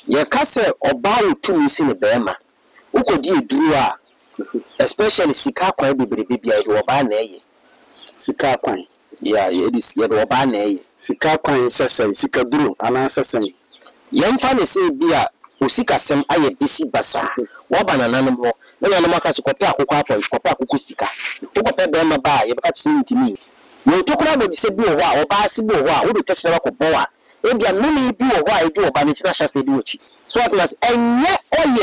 ye kase oba otumi si ne bema ukodi eduru a especially sika kwan bebrebe bia de oba na eye sika kwan yeah ye dis ye de oba na eye sika kwan sesen sika duru ana sesen ye mfa ne se bia osika sem aye bisi basa wo banana no mo na na maka so kope akokọ apon kope akokọ sika wo kope bema ba ye baka tsi ntimi no tokura be se bi wo a oba si bi wo a wo de tshira ko bo a ebia nuni bi wo a edu oba ne tira hyase de ochi so at last enye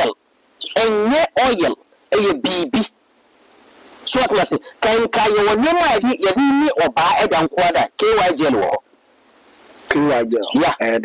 oil eye bibi so at last kan ka ye woni ma ye ni oba eda nkwada KY gel wo KY gel yeah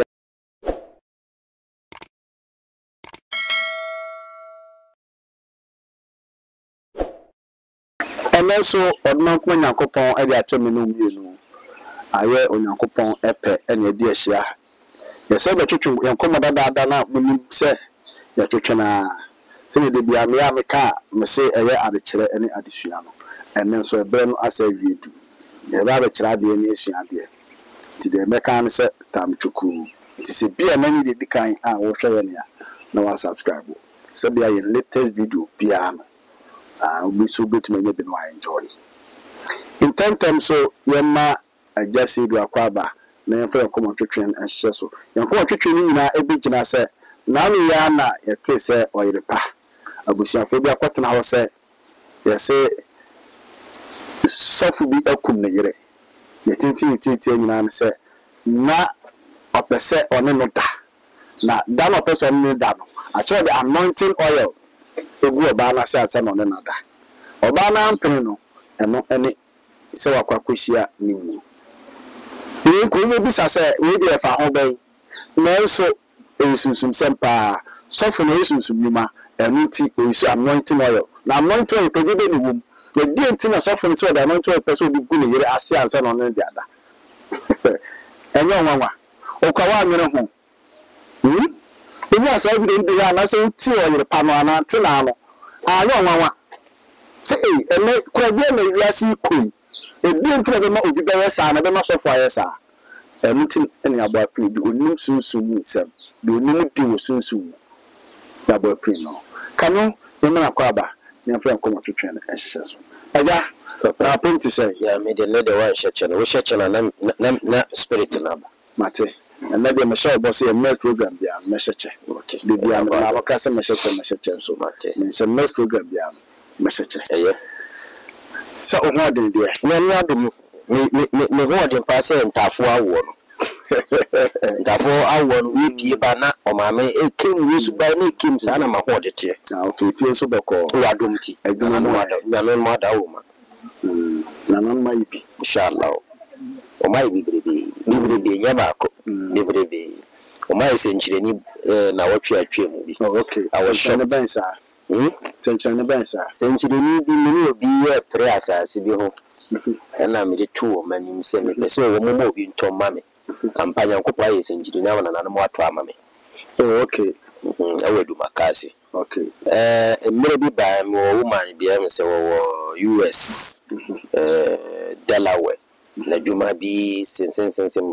and so odmanko nyankopon e dey atemi no mienu aye onyankopon epe ene de ahia yesa be twetwe yankomo dada na munim se ya twetwe na se ne de bia me ameka me se eye adekere ene adesua no ene so ebe no asa wiedu ye ba be kira de ene asua de ti de meka ne se tam twuku ti se bia na ni de dikan a wo hwe ne ya na wa subscribe se bia ye latest video bia no we so bit me be no enjoy in time so yema just say do akwaba na yemfa yakomo twetwen ahye so yakomo twetwen ni nyina ebegina se na no ya na yete se oyirepa abusiafo bi akwatena ho se yese sofu bi akum ne yire yetinti nyina ne se na opese one no da na da no opese one no da no actually the anointing oil egu oba na se asa no ne nada oba na ampene no eno ene se wakwakohia ni wu ni ko me bisa se we dey fa ho ban na so esunsum sempa sofu na esunsum nyuma enu ti oisu anointing oil na anointing oil to be ni wum the dey nti na sofu so the anointing oil person bi gu ne yere ase ansa no ne ada enyo nwanwa okwa nwere ho ebi asa bi dey ya na se ti oil pa no ana ti na no anyo nwanwa se ene kwa bi na wiase koi ebi nti na ma obi be yesa na be ma sofu ayesa emutin ene abo apri bi onim sunsun nsem bi onim di wo sunsun ya abo apri no kanu be na kwaba na fa nkomo twetwe na ehyehyɛ so aja na apenti say ya me de le de wa hyehyɛ wo hyehyɛ na spirit na ba mate and na de me show boss e next program bia me hyehyɛ okay de bia me na waka se me hyehyɛ so mate me next program bia me hyehyɛ so o ho de de na no adem me ho de pa se ntafo awo no ntafo awo no we pie ba na o ma me ekem we su ba na ekem sa na ma ho de te okay fie so beko wadom ti adwuma no wada na no ma da wo ma na no ma ibi inshallah o ma ibi brebe nya ba ko brebe o ma ese nchireni na watwe atwe mu bi okay awo shone ben sa senchireni ben sa senchireni bi me obi ye pre asase bi ho na me de tu o manim se me pese o mo obi ntom ma me kampanya nkopa ye senchireni na na mo ato ama me okay awedu makasi okay emre bi ba me wo woman bi am se wo US Delaware na juma bi sensen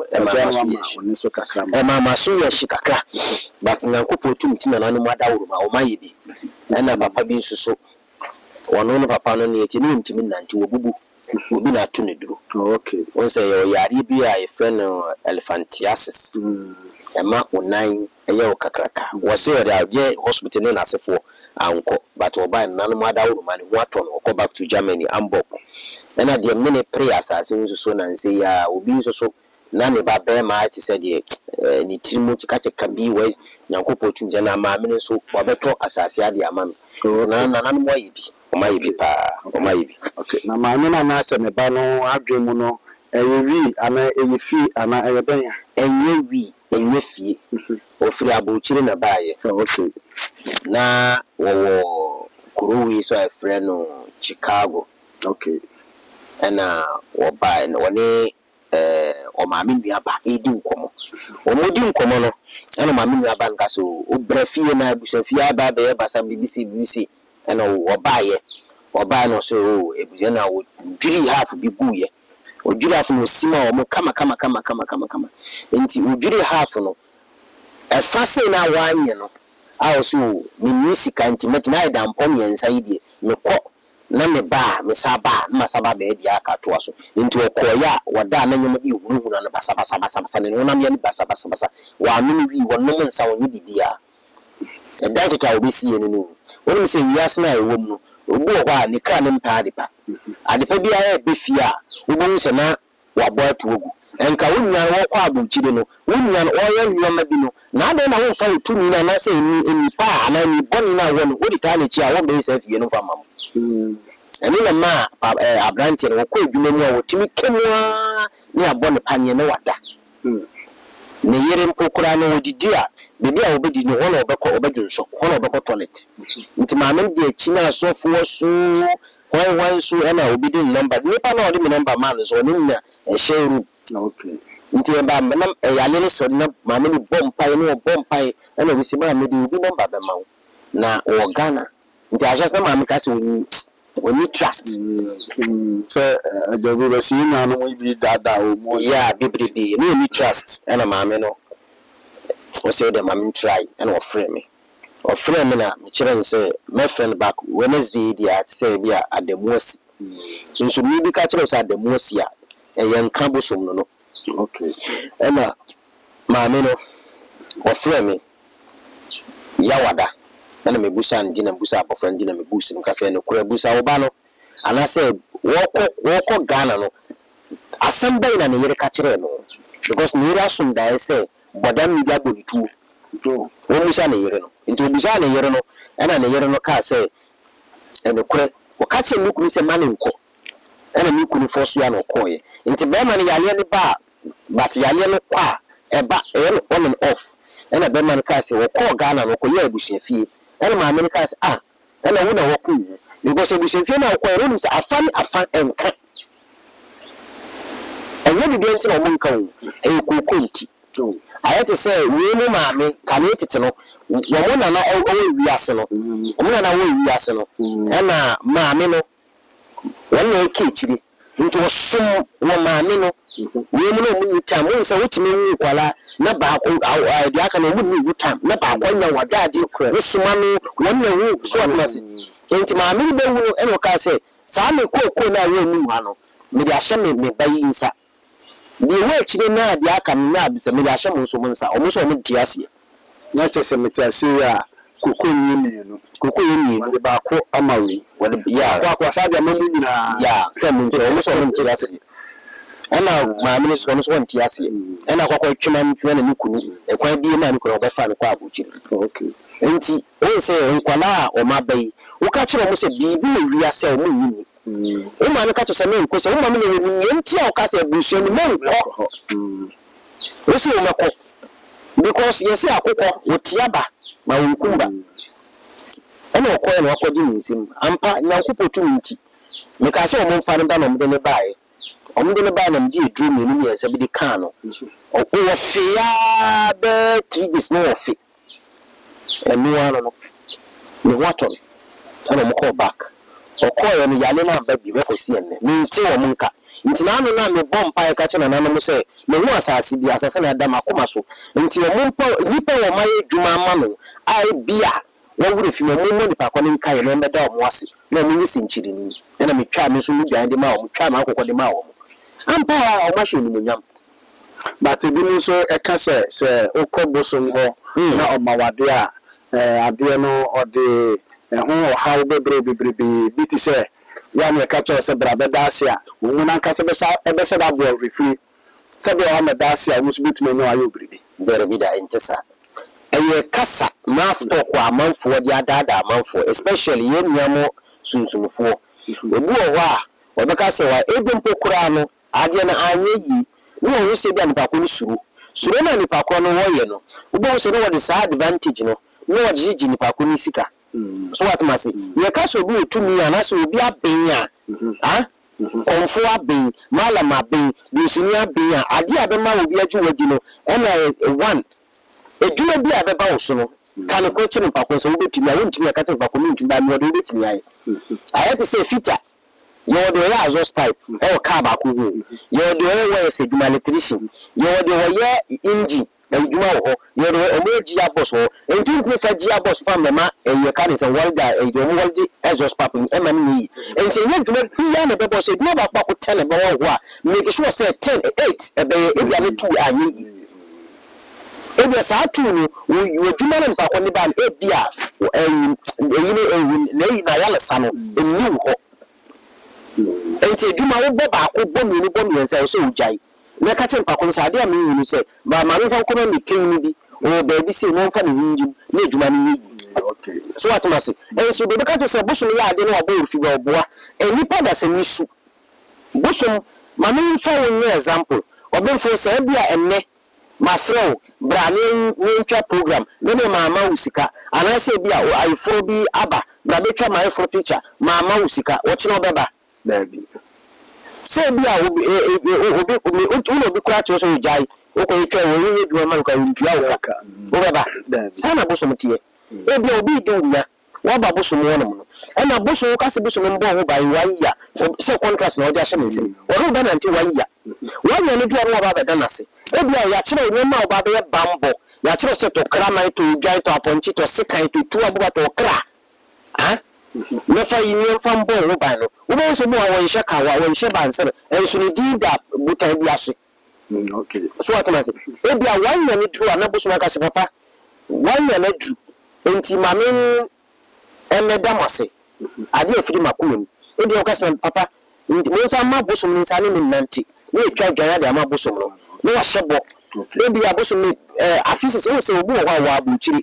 maso ye shikakra but nyankopɔ tumti na nanu madawuru ma o maye bi na papa bi nsuso wono no papa no ne yeti ne ntimi nante wo bubu obi na to ne duro okay won say yo yare bi a ye friend elephantiasis ema onan eye o kakraka wo say de aje hospital ne nasefo anko but oba nanu madawuru ma ne ho ato no go back to Germany Hamburg na de mene prayer asase nsuso na nse ya obi nsuso na ne ba be ma ati se de ni tirimu kika bi we nyankopɔ tumje na ma mene so obeto asase ade ama me na nanu mo yi bi o ma yi bi pa o ma yi bi okay na ma me na ase me ba no adwemu no eyewi ana eyefi ana eyebenya enyewi enyefi ofiri abochire na baaye okay na wo kuruwi so a friend no Chicago okay na wo ba na woni o ma mi aba edi nkomo o modi nkomo no na ma mi aba nka so o brafie na abusafie aba be basa BBC na wo ba no so ebuye na wo dwiri half bi guye o dwiri half no sima o mo kama enti o dwiri half no fase na wanye no also me nisika ntimeti na ida mpom yensa yidie me kɔ na me ba me saba ma saba be dia aka to aso nti okoya wada na nyom bi huru na basa ne no na me ni basa wa no wi wonnom nsa wonye bibia e da to ta obi sie no wonu se wiase na ewom no obu ho a ne ka ne mpa adepa bia e be fia obo se na wabɔ atuogu enka wonnya wo kwa abonchide no wonnya no oya nyoma bi no na ade na wo fa tumi na na se eni pa na ni boni na wo no odi ta na chi a wo be se fie no fa mam eni na ma abranti no ko edwuma mu a wo timi kemwa ni abɔ ne panye no wada ne yere mpokura no odidi a bebi a obedi no ho na obekɔ obedwunso ho na obekɔ toilet nti maame de achi na asofo so why so na obedi number nipa na odi me number man so ni na share room okay nti ba na yale ni so na maame ni bompai na we si maame de obi number be ma na o Ghana nti ajast na maame ka se we trust so ajobi be si na no bi dada o mo ya bibribi no we trust na maame no o say the maame try and o frame me na me kire say my friend back Wednesday dia say bia ademosi so me bi ka kire say ademosi a yanka bosom no okay ena maame no o frame me ya wada na me busa ndina busa abofra ndina me busa nka say no kura busa wo ba no ana say woko Ghana no asamba na ne yere ka kire no because ne yere asum da say bodam mi bia boditu wo busa ne yere no nti busa ne yere no ena ne yere no ka say ene kure wo ka kire mi say mane nko ena mi kunu fosu ya no koye nti be man yale ne ba but yale no kwa eba on and off ena be man ka say wo ko Ghana no ko ye abusia fie ena ma me ka say ena wo na wo ku because abusia fie na ko ero say afan enka enye bi enti na mo nka wo e kokonti ayete say we no ma me ka ne tete no wo mo na o wiase no wo na wo wiase no ena ma me no wona ekechiri nti wo som wo maame no we mu no mu tam wo se wotime wu kwala na ba ko dia aka no mu wu tam na ba ko nya wadaje wo soma no wona wu so atmasi nti maame be wu no eno ka se sa me ko na we mu ha no me dia hye me bayi nsa bi we chire na dia aka na abisa me dia hye mo so mo nsa o mo so mo diase na chese metiase ya koko yemi no de ba ko amawi wode ya kwa sabe amamu nyina ya se mo nche o mo so mo diase ana maame ni so no so nti ase ana kwakwa twema na nikunu ekwan bi na nikunu obefa ne kwa abuchi okay nti o se nkwala o mabai wo ka kire mo se bibi we wi ase o mo nyini o ma ne ka to se me nko se o ma me ne ni nti a o ka se abuchi ni mo nko o se o mako because yesi akokɔ wotiaba ma wonkumba ana okoye na wakɔdi nsim ampa nyankopɔ tumi nti me ka se o mo mfa ne ba na mo de ne bae omde ne ba na mdi edru me ni yesa bi de kan no o wo fia be 3 days no ofi enu ano no ne waton ana mo call back o call no yale na ba bi be ko si enne me nti wo mo nka nti na ano na me bom pa ka che na na mo se me hu asase bi asase na da makoma so nti wo mo nipa wo maye dwuma ama no ai bia wo wure fi mo nipa ko ne nka ye no mbeda o mo ase na mo ni sinchiri ni na me twa me so mu gyan de ma o mo twa ma akokɔ de ma o ampa o ma hwe ni munyam but bi no so e ka se okobosom ho na o mawade a ade no o de ho how bebre bi ti se ya me ka cho se bra be daase a wo mu na ka se be se da bo refri se be o ma daase a wo so bitime no ayo bribi dere bi da intesa eye kasa mafto kwa amanfo de adada amanfo especially ye nuamo sunsumfo obu o ho a obeka se wa ebempo kura no ade na anye yi no wo se bia nipa ko ni suru na nipa ko no wo ye no obo se no wo de sa advantage no wo jiji nipa ko ni sika so what must ye ka so bi otumi ana so obi abenya konfo aben malama ben bisini aben ade abema obi aju wadi no na one edwuma bi abeba wo so no kan ko kire nipa ko so wo betumi a wontumi aka nipa ko ntumi ba no do betumi aye ayete se fita you do ya exhaust pipe e o car ba ko hu you do we se duma electrician you do we engine edwuma wo ye do o gia boss wo enti nku fa gia boss fa mema ye ka ne se walda e do mo waldi exhaust pipe e ma ni enti ye dwuma bia na be boss edwuma ba kwa ko tele be wo a make sure say 10 8 e be e bia ne 2 anyi ebia saa tu no wo dwuma na mpa ko ne ba e bia na yale sano eni ho enti dwuma wo ba ko bo mi say so ujai na ka che mpa ko sa de am wi say ba ma no fa ko me kin ni bi o ba bi say no fa ni hinji na dwuma ni yi okay so what must so be ka to say busu ya ade no obo fi ba oboa enipa da se nisu busu ma no fa wo ni example obenfo say bia enne my friend brane nwa program me mama usika anase bia ayfro bi aba bra betwa my ayfro picture mama usika wo chi no beba baby say bia obi kura cho so jai o ko itwa wo ye duwa man ka ntua wo ka wo beba sana boso mtie e bia obi di unya wa ba boso mo no e na boso ka se boso mbo ho ba ya say contract na o dia hye nsim wo ro ba na nti wa ya wa ni duwa no ba beda nase ebia ya kire nyema oba be bambo ya kire se to kra man to dwai to aponchi to sekan to tu abuba to kra ha me fa yin fa mbo wo ba no wo be so mo wa nhye ka wa wo nhye bansere enso ni dida buta bia so okay so atamase ebia wan ya ni dru na boso maka se papa wan ya na dru enti mamen emeda mose ade afiri makumem ebia ka se papa enti mo so ma boso ni sane ni nanti ni etwa dwan ya ma boso no no wa shebo ebi aboso me afisi se wo se obu wa abuchiri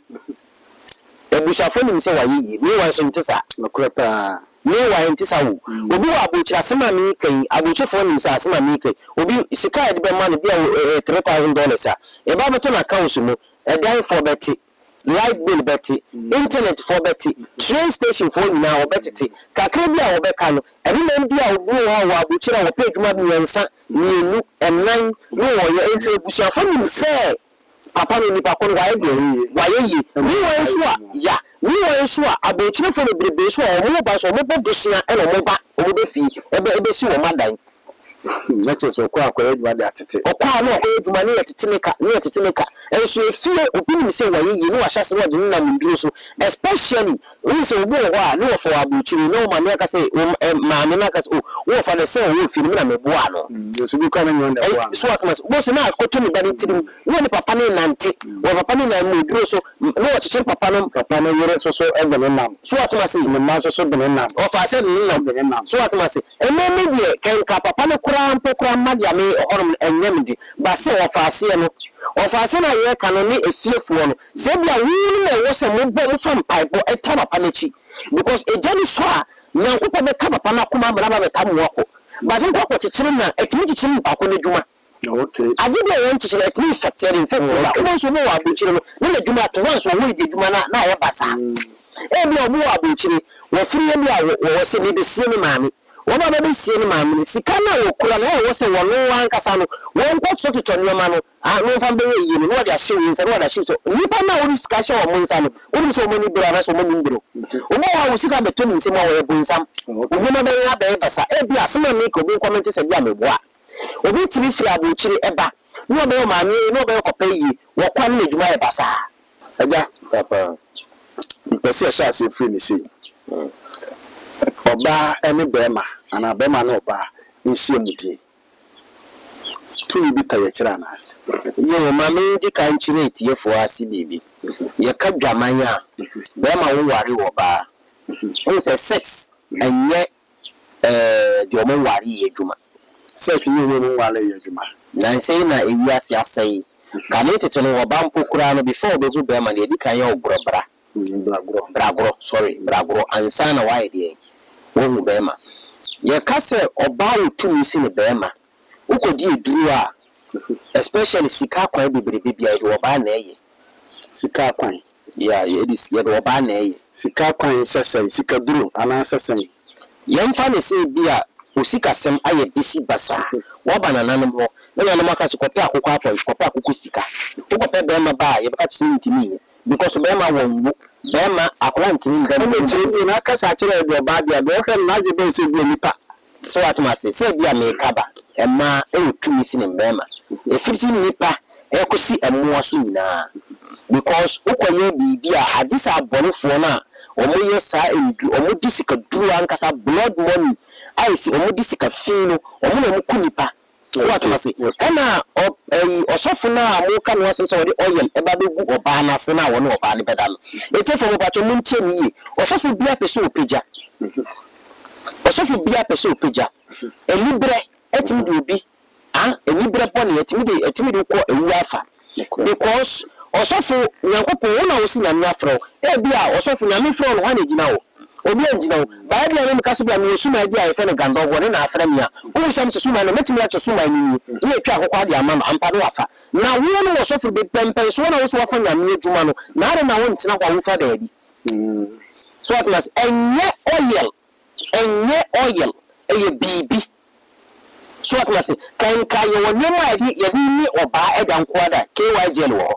ebusafo ni se wa yiyi ni wa so ntisa makrapa ni wa ntisa wo obi wa abuchiri asema mi kan abuchifo ni se asema mi kan obi sika ede be ma no bia $3,000 a e ba beto na account mu e dan for beti light bill beti internet for beti train station for nyina wo betete kakra bia wo be ka no ebe na bia obu wa abuchiri wo pe dwuma bi yansa ni enan no wo ye enti busuafo ni se papa no ni papa no wa ye ni wo nso a ya ni wo nso a abuchiri fo no brebe so o mo ba so mo bodosia e no mo ba o mo be fi ebe si wo madan na cheso kwa edwa de atete okwa no kwa eduma ne teteneka enso efie obi ni se waye yi no wa hyase no de na mnduro so especially we se obi wo a no for abuchiri no ma ne ka se ma ne na ka se wo fa ne se wo fi ni na meboa no so bi kwa na nyon da boa so atmas bo se na akoto ni bani tirim no ne papa ne nante wo papa ne na mnduro so no wa cheche papa no yere so ebe ne nam so atmas ni ma so be ne nam o fa se ne nam be ne nam so atmas me die ken ka papa ne pokura madia me horom enyamdi ba se ofaase no ofaase na ye kanu ne efiefo no se bia wi na wo se mo bo mo fam pipe eta papa nachi because ejani so a nyankopa be ka papa na kuma bra ba beta mo wako ba je ko chichiri na etimi chichiri pako ne dwuma okay aje be ye chichiri etimi infected ba wo so mo wa buchiri no ne dwuma to once wo wi de dwuma na ye basa e bia mo wa buchiri wo firi ye bia wo se ne be sie ne maami wọ́n bá bẹ́ẹ̀ sie ni maame sika na wò kura na wọ́n sẹ́ wọ́n no wan kasa no wọ́n kọ́ tó nneɛma no no fa bẹ́ẹ̀ yie no wọ́n de ahyɛ wọ́n nsa no wọ́n de ahyɛ so nipa na wọ́n sika hyɛ wọ́n nsa no wọ́n sɛ wọ́n ni biro ana sɛ wọ́n ni biro wọ́n wọ́n wọ́n sika bɛtɔ ne nsɛm a wɔyɛ bu nsam wọ́n ma bɛyɛ abɛyɛ basa ebi asema mi ka obi nkɔmɛnti sɛ bi ameboa obi tiri firi abukyiri ɛba ne wọ́n bɛyɛ maame ne wọ́n bɛyɛ kɔpɛ yie wọ́n kɔ ne adwuma yɛ basa ɛgya papa mpɛsɛ ɛhyɛ ase firi ne sei oba ene bema ana bema no oba nhie mudie tuni bita ye kira na ye ma me ndi kan kire tie fo ase bibi ye ka dwaman a bema wo ware wo ba o se sex enye de o mo ware ye dwuma sex ni wo ware ye dwuma na sei na ewi ase asai ka ne tete no wo ba mpokura no before be gu bema na edi kan ye obrobra bragro ansa na wa ide wo bema ye kase oba otumi si ne bema ukodi eduru a especially sika kwan bebrebe bia de oba na eye sika kwan ya ye dis ye de oba na eye sika kwan sesen sika duru ana sesen ye mfa ne se bia osika sem aye bisi basa wo banana no mo na na maka se kope akoko apon kope akoko sika wo kope bema ba ye baka tsi ntimi because bema won bema akwantini ndam na kasa kire de oba dia do kan na je be se bi nipa so atmase se bia me kaba ema e otumi si ne bema e fiti nipa ekosi emu aso nyina because ukoye bibia hadisa abonefo na omo yesa endu omo disika duru ankasa blood money I see omo disika fino omo na mukunipa so what must say na osofo na amuka no asem so we oil eba begu oba na se na won oba ne beda no etefo mo pacho muntie ni ye osofo bia pese opagya osofo bia pese opagya elibre etimi de obi elibre pon etimi de ko ewu afa because osofo nyankopon wona wo si na nyafro e bia osofo nyame fro no wan ejina wo obi ejina wo ba bia no mkase bia no suma bia e fe ne gando wo ne na afra mia wo sam se suma no metimi a suma ni ye twa akokwa de amama ampa no afa na wo no osofo be pempen so na wo so wafa nyame ejuma no na are na wo ntina kwa wo fa da bi so what must enye oil eye bibi so what must kan ka ye wonye ma ye ni oba e dan kwada KY gel wo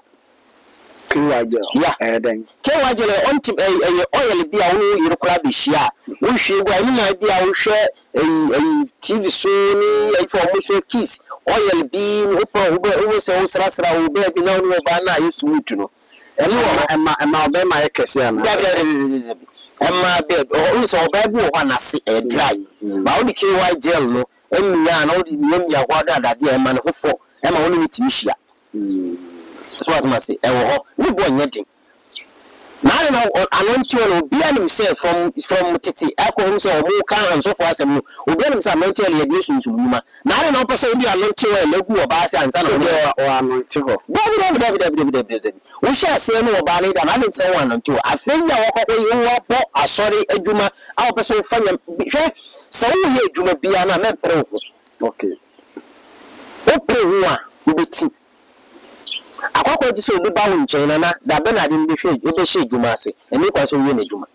KY gel on tip oil bia wo yire kura be hia wo hwe gwa ni na bia wo hwe TV so ni e for mo so kiss oil bi no wo so sra wo be bi na wo ba na yesu mutu no eno ema oba ma ye kese ana ema be o so oba bi wo na se dry ba wo di KY gel no emia na wo di emia kwa da de ema ne hofo ema wo ni mitimi hia so what must say ewo ho ni bo nyedin na anonti no obi anim say from titi akom say omo kan anso for asem no obi anim say anonti le yedi sunsun nyuma na person obi anonti we legu oba say ansa na o anonti ho david wo sha say no oba ne da na anonti wo anonti wo afei ya wokoko wo bo asori adwuma a person fanya hwe say wo ye adwuma bia na me pre ho okay o pre ho a ubeti akwakọ ti se obi ba wo nchen na da Bernard mbe hwe ebe hye dwuma ase eni kwa so wie na dwuma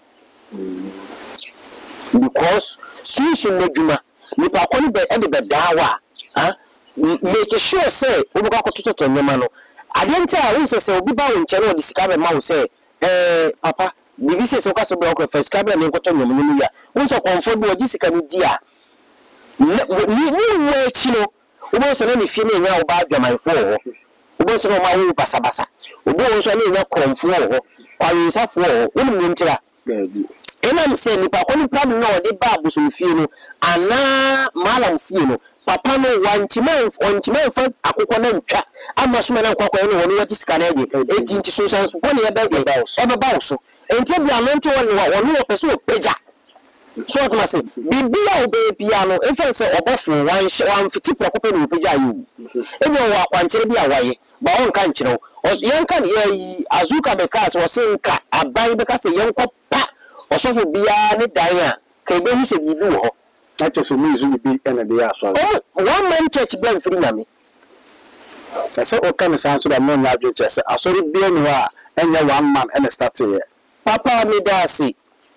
because susu na dwuma ni pa kwani be e be dawa make sure say obi kwa kototo nyoma no ade nti a wo se obi ba wo nchen o di sika be ma wo say papa bibi se so ka so be o first ka be ni nkoto nyoma ni ya wo so konfo bi o di sika ni dia ni wo echi no wo so na ni fie na nya wo ba adwamanfo ho obo so ma wo basabasa obo so na nya kromfo ho kwayensafo ho wonu ntira enam se ni pa kwani problem na odi ba abuso fie no ana malam fie no papa no wantiman fa akokọ na ntwa ama so na kwakọ no wonu wati sika na ege eti nti so sanso wonu ye ba so enti bia no nti wonu wo pese opagya so what must say bibia obebia no efense obofo wan fiti prokope no opagya yi ebi o akwankyere bia waye ba on kan kyerɛ yenka ye azuka bekas wosenka aban bekas yenko pa osofo bia ne dan a ka ebe hu se bibi wo ho na cheso mu izu bi ena de ya so one man church bia mfiri nyame ese o kan sanso da mo nya adwo chese asori bia ni wa enya one man ena start here papa me da si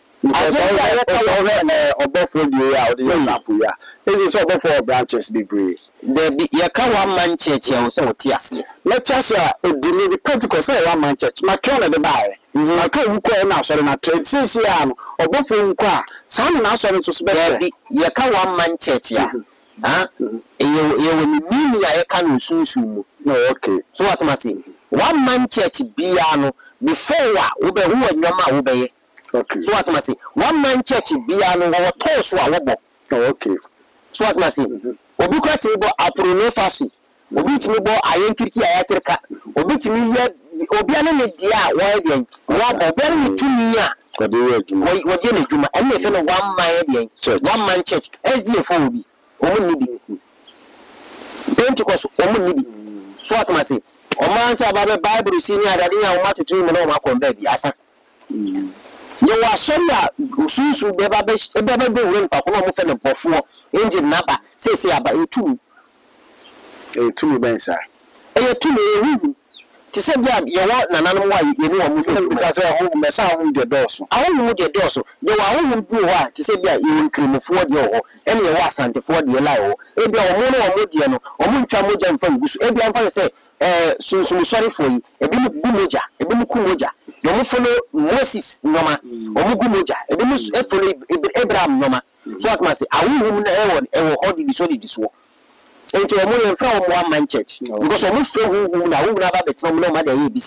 obofo di ya o de example ya ezi so obofo branches be brave there be ya ka one man church ya so oti ase let us edili the Pentecost one man church ma twa na de bae ma twa wu ko na asori na trade since ya no obofo nko a sa na asori so so be ya ka one man church ya ye ni ya ka no sunsun mu no okay so what must say one man church bia no before wo be hu anwama wo be ye okay so what must say one man church bia no wo to so a wo bo okay so what must say obi kwa ti bo apro fasi obi ti bo ayenkiriki ayakrika obi ti ye obi ane ne dia wo ebien wa obi ane ne tumi a kode ye adwuma wo de ne adwuma ene fe no one man ebien one man church SDF obi omo ni bi Pentecost omo ni bi so what must say o man say about Bible sini adade ya o matutu mu na o makomba bi asa ye wa soria ususu beba be wen pa ko mo fe ne bofo engine naba say aba etu ben sa etu me ti se bia ye wo nananom wa ye ni wo mu se say ho me sa ho de doso awu mu de doso ye wa ho du ho ti se bia ye nkrimofo de ho ene ye wa asantefo de la ho e bia o mu no o mu de no o mu ntwa moja mfa ngusu e bia mfa se sunsun sorry for yi ebi mu gumoja ebi mu kumoja no mu follow Moses noma o mu gumoja ebi mu follow Abraham noma so what must say awu mu na ewo ho di so enti omo ye mfa omo one man church because omo fre hu na hu na ba betina omo na ma dey bisa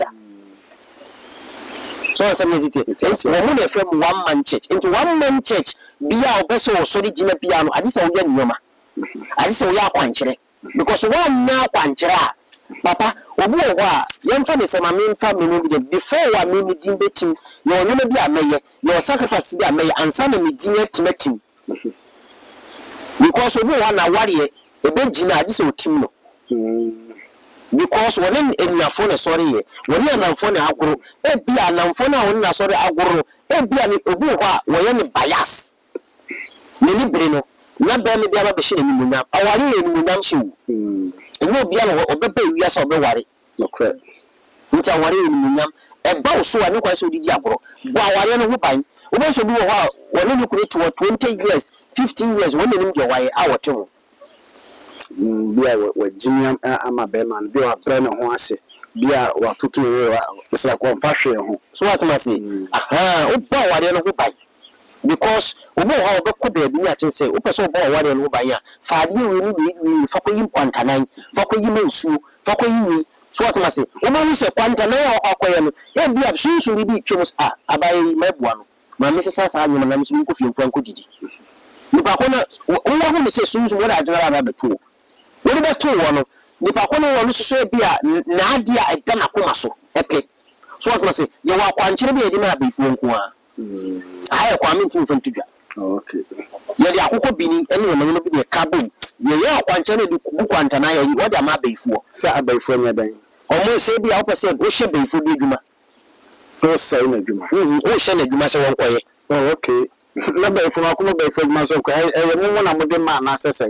so some hesitate omo na fre one man church enti one man church bia obeso osori gina bia no ade se wo ya nyoma ade se wo ya kwankere because one na kwankere papa obu ho a yemfa ne se ma me mfa me no bi before wa me din betim na onye bi ameye na sacrifice bi ameye ansa na me din etimatim because obu ho na ware ebe gina ade se otim no because wonen enuafo ne sori ye wonen anamfo ne agoro e bia anamfo na wonen na sori agoro e bia ne obu ho a wo ye ne bias ne libre no na ba me bia ba be hye ne munyam aware ne munyam hyewu no bia no obebe wiya so obeware okay nti aware ne munyam e ba so a ne kwa so didi agoro bo aware no ho ban obo so bi wo ha woni ne kure to 20 years 15 years woni ne de waye a wote ho bia wa jiniam ama be man bia wa bre ne ho ase bia wa tutu we wa ko mfa hwe ho so what ma say o ba aware no ho ban because obo ha obekọ beebi ni achen say o pese obo aware no ho ban ya fa ade we ni fa ko yim kwantanan fa ko yim nsuo fa ko yim so what ma say o ma ni se kwantanan o akoye no e bia sunsun bi twemos abai mabua no ma me sesa sa anyo na me so ko fie mfan ko didi nipa ko na o wa ho ni se sunsun wo da adara ba beto wo ni beto wo no nipa ko no wo no so bia na ade a eda na koma so epe so what ma say ye wa kwankire bi edi na abefu nko a aya kwa minti mfantudwa okay ye di akoko bini ene no no bi de kabum ye akwanche na di kwanta na ye wo da ma baifuo sa abaifuo nya dan omo se bi a wo pese wo hye baifuo bi adwuma o sai na adwuma wo hye na adwuma se won koye okay na baifuo ma ko baifuo adwuma so ko ye mo na mo de ma na sesai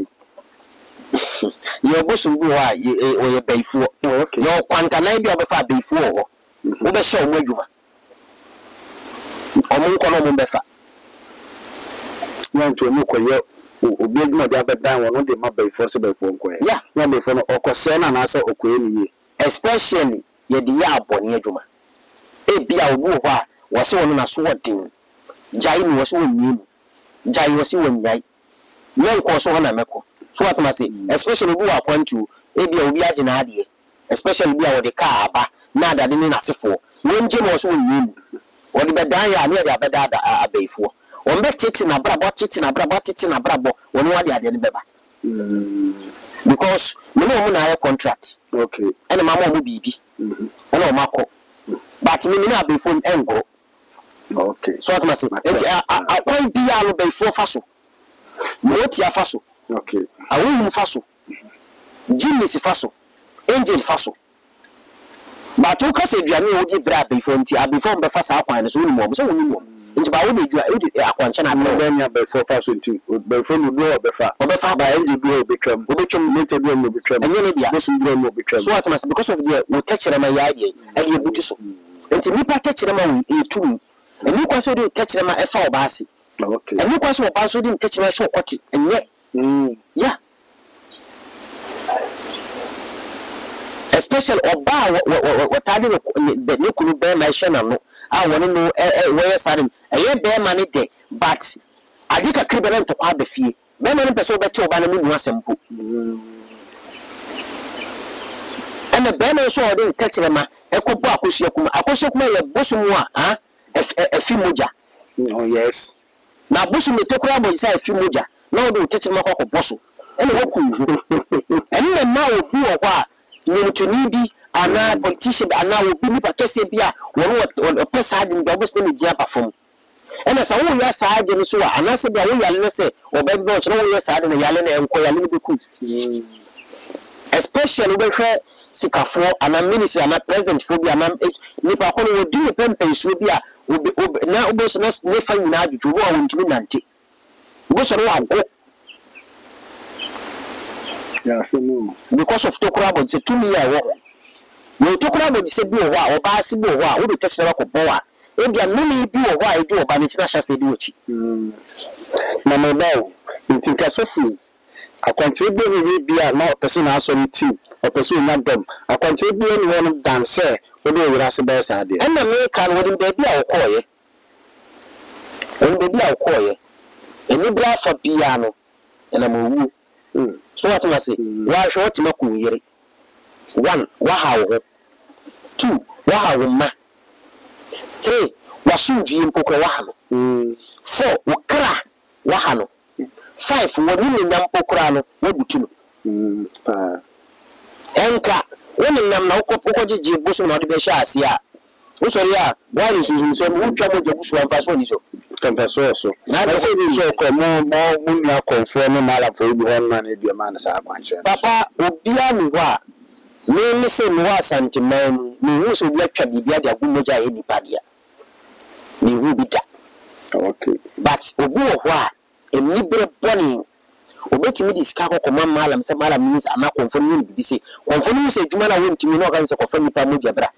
ye obosu bi wa o ye baifuo okay yo kwanta na bi obefa baifuo ho wo be hye o mo adwuma omo nko no mo befa yan to mo koye obi adwuma de abedan wo no de ma baifuo se baifuo nkoye ya ya baifuo no okose na na se okoye ni ye especially ye de ya abone adwuma e bia obu ho a wo se wono na so wodin jai ni wo se wonyi jai wo se wonyai men ko so na meko so what ma say especially obu wa point to e bia obi agina ade especially bia wo de car aba na adade ni na sefo wonje mo so wonyi wodi be dan ya na ya be da abaifuo won be tete na brabo won wadi ade ne beba because me no na contract okay ene mama mo bibi ene o mako but me na abaifuo engoro okay so what must say akwan bia no baifuo faso mo ti afaso okay awun faso jimis faso angel faso but o kase duane o di bra before nti abefore be fa sa akwan so ni mo so woni mo nti ba wo de dua o di akwanche na me da nya before fa so nti before no do obefa ba enje do obetwam mete do no betwam enye ne dia so do no betwam so what must because of the wo techere ma ya die e ye buti so nti nipa techere ma wo e tumi eni kwa so de techere ma e fa obaase okay eni kwa so obaase de techere so okoti enye yeah especially oba watade ne kunu be ma hye no a woni no we sarim eye be ma ne de but adika kribe na ntokwa ba fie be ma ne pese obete oba na mu asempo ene be na so ode ntechire ma ekobo akoshe kuma ye bosumu a efi moja oh yes na bosumu tokura mo isa efi moja na ode ntechire ma kokko boso ene woku ene na obi wo kwa nimtuni bi ana politician ana obi ni pakese bi a won pesa ade bi obos na media perform ena sa wo ya sa ade so ana se bi a wo yale ne se oba bi o chero wo ya sa ade ne yale na enko yale ne beku especially we hwe sikafo ana minister ana president fo bi ana nipa ko no wodi ne pempen so bi a na obos na ne fa nyina adwo wo a wontumi nante obos ro ago yeah so no because of tokurabo say 2 million wo no tokurabo say bi wo a oba asi bi wo a wo be teshire ko bo a e bia mini bi wo a e di oba ne china hya se di ochi na me bawo ntinka sofu akwantre bi ni bi a na person na aso ni team o person na dom akwantre bi ni won dance wo do wira se be sa de en na me kan wo din baby a wo koye en baby a wo koye eni bra fa bia no en na mo wu So what must say? Why short maku yere? 1 wahawo 2 wahawo ma 3 wasunji mpokro wahano 4 wakra wahano 5 woni nyam pokro no wabutuno enka woni nyam na ukojije boso na de be sha ase a usori a wari susu so mu twa mo jagusu amfaso ni so Tempeso so. Na say bi so ko mo nua konfo no mala fo bi hon na bi ma na sa kwanche. Papa obia mi ho a me se mi wa santiman mi hu so bi atwa bibia de agumoja e nipadia. Mi hu bi da. Okay. But obi wo ho a enibre boni obetimi diska ko koma malam se malam means ana konfo no bi se konfo no se djuma na wontimi no kan se konfo nipa moja bra.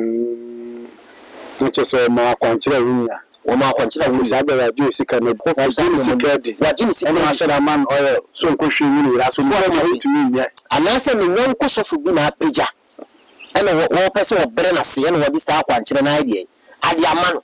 Nche so mo akwanchira wunya. Woma akwanchira wunya Sabe radio sika no ko jini secret. Wa jini secret na shara man oil so ko hwe ra so mo ntumi nya. Anase me nyanko sofu bi na apeja. Ene wo pese wo bere na se ene wo di sa akwanchira na ade. Ade amano.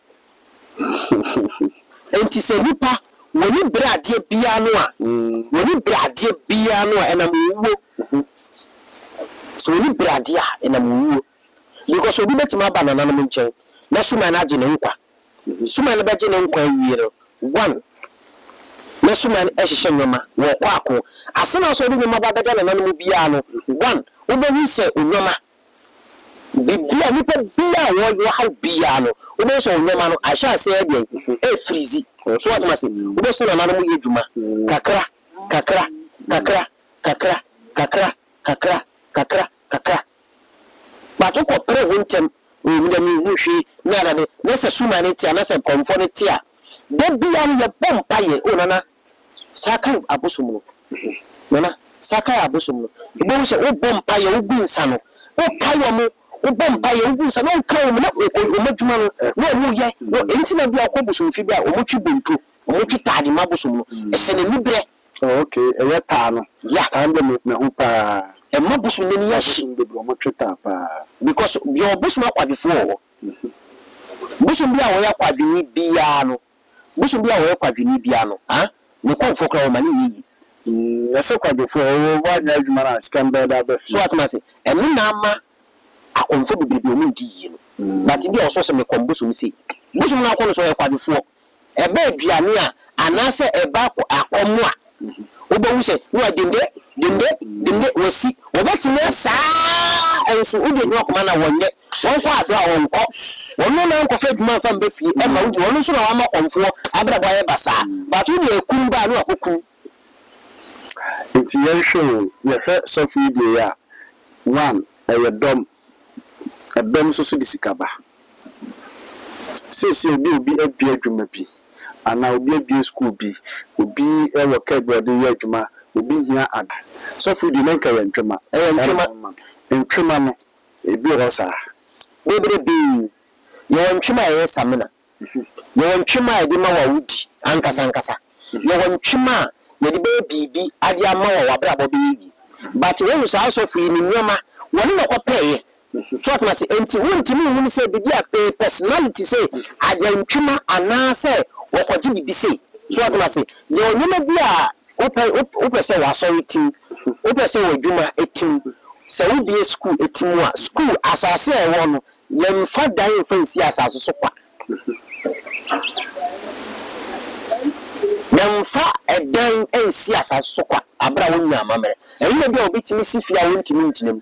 Enti se nipa woni bere ade bia no a. Woni bere ade bia no a ena muwo. So woni bere ade a ena muwo. Because obi betima ba na nanom nchen. Na suma na age ne nkwa. Suma na beje ne nkwa wie no. 1 na suma na ehihye nyoma wo kwako. Asena so obi nyoma ba beje na nanom bia no. 1 obehu se onyoma. Bibia nipa bia wo ha bia no. Obehu se onyoma no ahya se ade e freezy. So what must obehu se na nanom ye djuma. Kakra kakra kakra kakra kakra kakra kakra kakra. But you compare wintem we hwe na na na se suma ne tia na se konfo ne tia de bia no ye bompaye onana saka abosum no nana saka abosum no bo se wo bompaye wo gu nsa no wo kayo mo wo bompaye wo gu nsa no kayo mo na o madwuma no wo mu ye enti na bia akobosum fi bia o mo twi bontu o mo twi taade mabosum no ese ne libre. Okay eya ta no ya ta ndo me hu pa e mabosum ne ya shi o mo twi ta pa because your bosum akwa before bosum bia wo ya kwadwini bia no bosum bia wo ya kwadwini bia no ha ne konfo kra o mani yi ese kwa before wo nya adwuma na scandal da be so atmase e me na ama akonfo bibiri o mu di yi no but bia o so se me konbosum si bosum na akọ no so ya kwa before e ba aduane a anase e ba akomo a obo se no dinde wasi obetime saa enso udi no koma na wonye wonko ado a wonko wonno na nko fe duma fa mbe fie e ma udi wonno so na wa ma konfo abrabo aye basa but udi ekun ba no akokun nti ye show ye fe so fi de ya 1 edom so di sikaba se obi abi adwuma bi ana obi abi school bi obi e wo kagbo de ye adwuma obi hia ada so fi di nenka ye ntwema ntwema no ebi ro sa bebre bi ye ntwema ye samina ye ntwema ye di ma wa wudi ankasa ye ntwema ye di be bibi ade ama wa wabrabo be yi but when so aso fi ni nyoma woni no kopeye so at must enti wontimi hu se bibi a personality say ade ntwema ana se wokoji bibi say so at must ye onyema bi a ope se wa sorry team ope se wa djuma etim se wo bi school etim a school asase e wo no ye mfa dan fancy asase so kwa ye mfa edan ensi asase so kwa abra wo nya mamere enye bi a obetimi sifia wo ntimi ntinam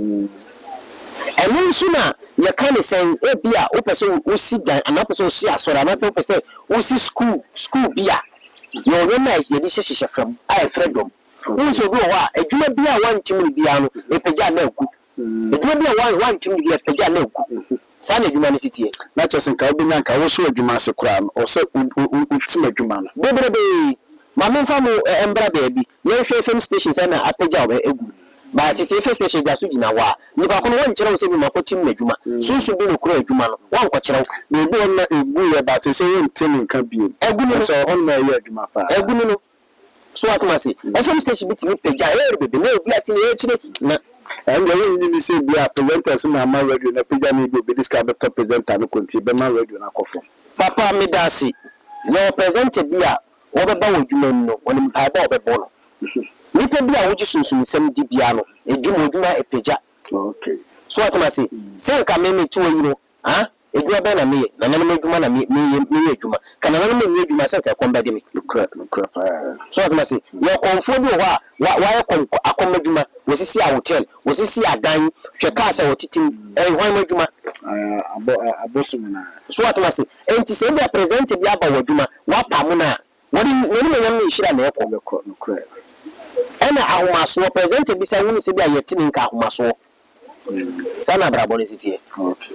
enu nso na ye kan sen e bi a ope se wo si dan anape se wo si asore anape ope se wo si school bi a yo no na ye di hyehyehye fam ai freedom unso bi wa adwuma bi a wantim bi a no epeja na aku adwuma bi a wantim bi epeja na aku sa na adwuma ne sitie na chese nka obi nyanka wo so adwuma se kura no o se utim adwuma no bebrebe ma me fa mo embra baabi ye hwe FM station sa na apeja wa egu ba ti FM station ga so gina wa ni ba kono wan kire wo se bi makotim na adwuma sunsu bi no kura adwuma no wan ko kire na ebi on na egu ye ba ti se wontim nka bi egu no so on na ye adwuma pa egu no so atmasi FM station bi ti mi peja bebe na obi ati na ekire na and you need to say be a presenters na ma radio na peja na go be discover better presenter no konti be ma radio na kofo papa me dasi no presenter bi a wo be ba wo dwuma no woni pa ba wo be bo no nipa bi a woji sunsun sem di bia no edwuma epeja okay so what say say nka me tu yi no edwuma be na me na nanom edwuma na me edwuma kana nanom me edwuma say ka komba de me nukra so what say your konfo bi ho a wa akoma edwuma wosisi a hotel wosisi adan hwe ka say wotitim hwan edwuma abosumina so what say enti say be present bi aba wadwuma wa pamu na woni nyam me hira na ekọ nukra ena ahomaso present bi say woni se bi ayetini nka ahomaso sana braboni sitie okay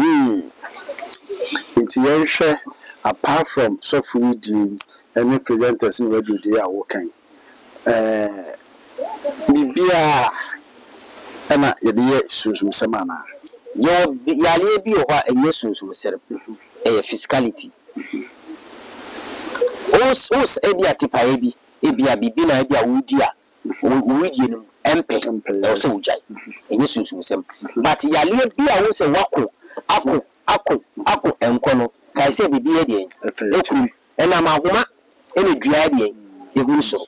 Inti yɛhwɛ apart from software di any presenters in radio dey a wokan bibia ana yɛde sunsum semana yo yale bi ho a enye sunsum serem physicality os ebi atipa ebi bibi na ebi a wudi a wudi no empe e so wujai enye sunsum sem but yale bi a wo se wako ako enkono kai se bibi e de ekuru ena mahoma ene dua de ehuru so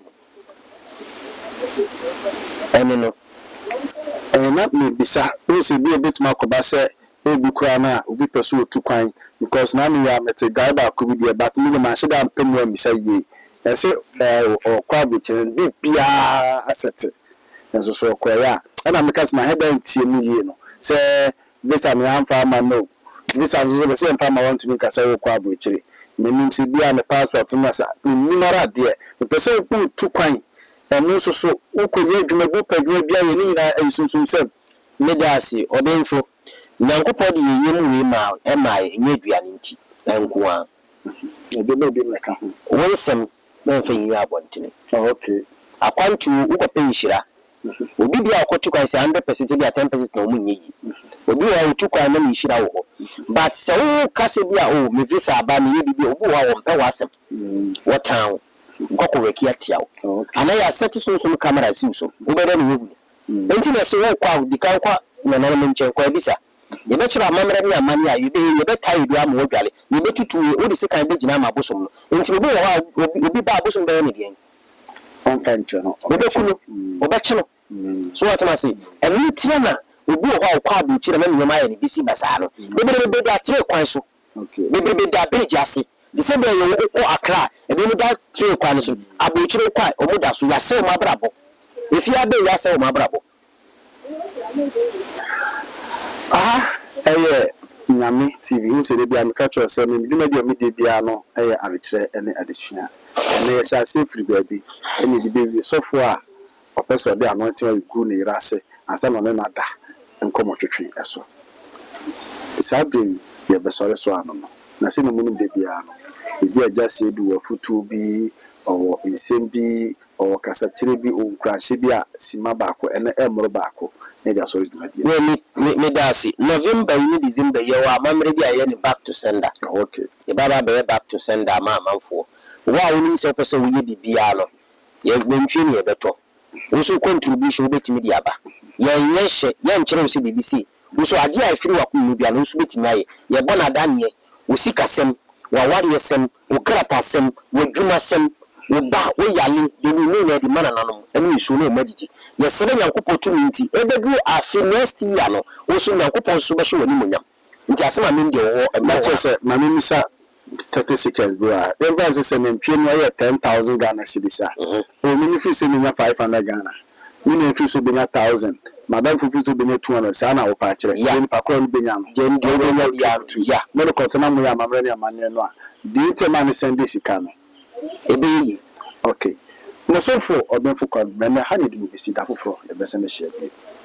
eneno na me bisa o se bi ebet makoba se ebi kura na obi peso otu kwan because na me ya mete guy ba ko bi de but me ma hye da mpemu mi say ye ese o kwa bi chen bi bia asset enso so kwa ya na me kas ma heba ntie mu ye no se visa me amfa ma no this as the same time I want to make a say kwa bochire menim se bia me passport no sa nimara de the person who to kwan eno so ukoye adwuma bu padwuma bia ye ni na ensunsum sem medasi odenfo nyankopɔ de yeyem we ma emae enye aduane nti enko a ebebe bi meka ho wonsem na mfa yi abontene okay akwantu ukɔpɛ nhira obi bia akɔtu kwan se 100% bia 10% na omunye yi obi wa utu kwan na nhira wo but se wo kase bia me visa aba me ye bibi obi wa wo mpɛ wasem wotan nkɔkɔ weki atiawo ana ya set so camera si so wo bɛda ne wo enti na se wo kwa di kan kwa na na me nkyɛn kwa bisa ye be kyerɛ amamra ne amani a ye be tai du am wo dwale ye be tutu wo de sekan be gyina ma bosom no enti obi wo ha obi ba bosom bɛ ne deɛ on fancho no obekunu obekye no so what am I say emi tirana obi wo ha kwa bu kyerɛ na nyoma ya ne bisi basa no be da tire kwan so okay be da bridge ase the same way you ko akra e be da tire kwan so abu kyerɛ kwa o mu da so ya se o mabrabo efi abe ya se o mabrabo nyame TV hu se de bia me ka kyerɛ sɛ me dima de me de bia no arekyerɛ ene adesua ene yɛ sha se free baby ene de be sofo a opese de anointing wa gu ne irase ansa no na da nkomo twetwe eso isabe ye besore so ano no na se no munum de bia no ebi agya se du wa futu bi o nsem bi o kasa kyere bi o nkrahye bi a sima baako ene emro baako ne dia sorry dumadi me dasi November ni December ye wa mamre bi aye ni back to sender okay e baba be back to sender ma manfo wa woni se pese wo ye bibia no ye mentwe ni e beto wo so contribution wo betimi di aba ye nyehye ye nkyere wo se BBC wo so ade a firi wa ko mu bia no so betimi aye ye bona danye wo sikasem wa ware sem wo kratasem wo dwumasem wo ba wo yale de ni na di mana nanom enu isu no magiji ye sere nyankopɔ tumi nti ebedu afi next year no wo so nyankopɔ so be hwe wani munyam nti asema me de wo e ma che se ma me misa 30 seconds bro even say me ntwe no ye 10,000 Ghana cedis a o me fi se me nya 500 Ghana me ne fi so be nya 1000 madam fi so be nya 200 sa na wo pa kire ye pa ko be nya no je ndi o be nya ya tu ya me ko tona mo ya mamre ne amane no a di ntema ne send sika no ebe okay no so for obenfo kwa me ha ne di me bisi da foforo e be se me share